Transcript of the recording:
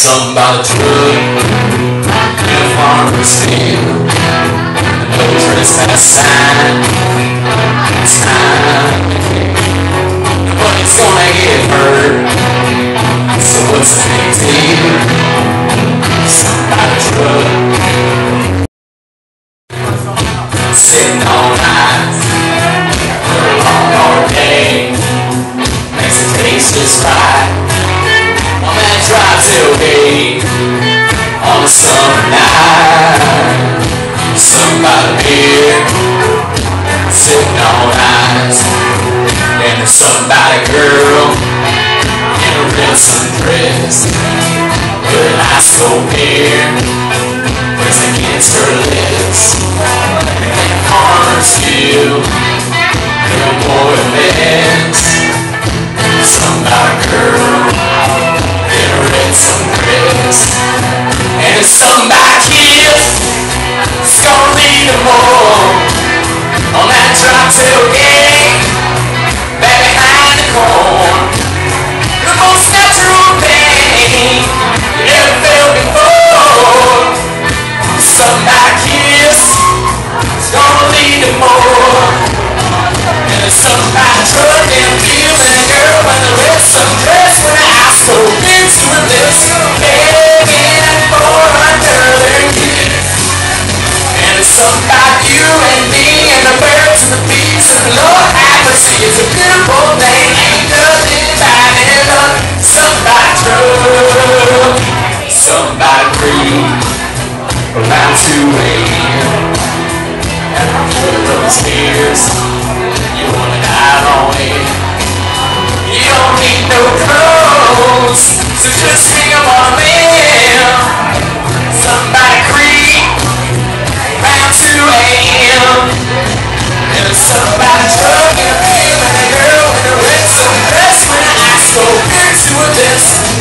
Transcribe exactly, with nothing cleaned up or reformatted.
somebody took in a farmer's field. No trespass sign. Time nobody's gonna get hurt, so what's the big deal? Somebody took sitting all night for a long hard day. Makes it taste just right. One man drives away on a summer night. Somebody beer sitting all night, and there's somebody girl in a real sundress with an ice cold beer pressed against her lips. And the corner's view, little boy lives. Somebody girl in a red sundress, and it's somebody kiss. It's gonna lead them all on that drive tailgate back behind the corn. The most natural thing you ever felt before. Somebody kiss. It's gonna lead them more. And there's somebody truck and feeling a girl in the red sundress with an ice cold into her lips, begging for another kiss. Somebody you and me and the birds and the bees and the Lord have mercy. It's a beautiful thing, ain't nothing bad enough. Somebody drug, somebody breathe around two a m and I'm full of those tears. You wanna die on it. You don't need no clothes, so just hang up on a limb. Somebody creep around two a m and there's somebody truck and a feeling a girl in a red sundress with an ice cold into her lips.